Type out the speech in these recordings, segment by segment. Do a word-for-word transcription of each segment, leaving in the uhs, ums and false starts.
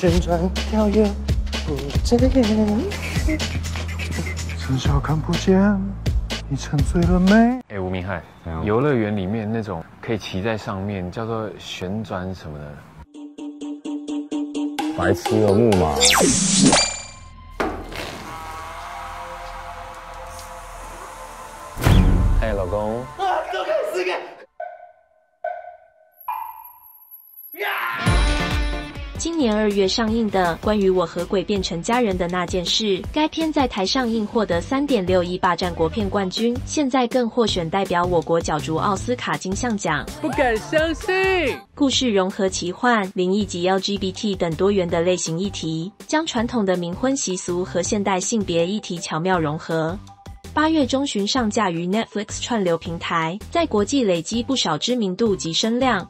旋转跳跃不遮掩， 至少看不见你沉醉了没？ 哎，吴明翰，游乐园里面那种可以骑在上面，叫做旋转什么的。 白痴有木马。 哎，老公。 啊，都看死个！ 今年二月上映的关于我和鬼变成家人的那件事，该片在台上映获得 三点六亿霸占国片冠军，现在更获选代表我国角逐奥斯卡金像奖。 不敢相信！ 故事融合奇幻、灵异及 L G B T 等多元的类型议题，将传统的冥婚习俗和现代性别议题巧妙融合。八月中旬上架于 Netflix 串流平台，在国际累积不少知名度及声量。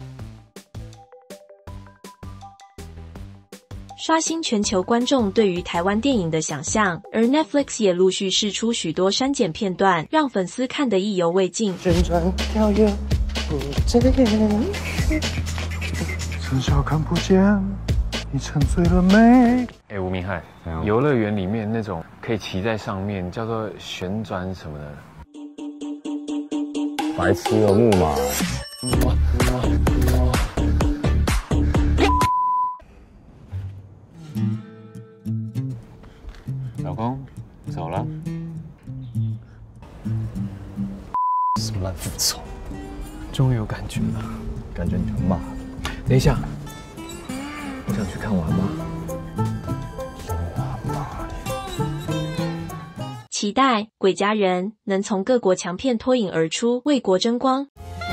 刷新全球观众对于台湾电影的想象，而 Netflix 也陆续释出许多删减片段，让粉丝看得意犹未尽。 旋转跳跃不遮掩， 至少看不见你沉醉了没？ 哎，吴明翰，游乐园里面那种可以骑在上面，叫做旋转什么的。 白痴有木马。 老公，走了。 什么烂复仇？ 终于有感觉了， 感觉你他妈的！ 等一下，我想去看我阿妈。 期待《鬼家人》能从各国强片脱颖而出，为国争光。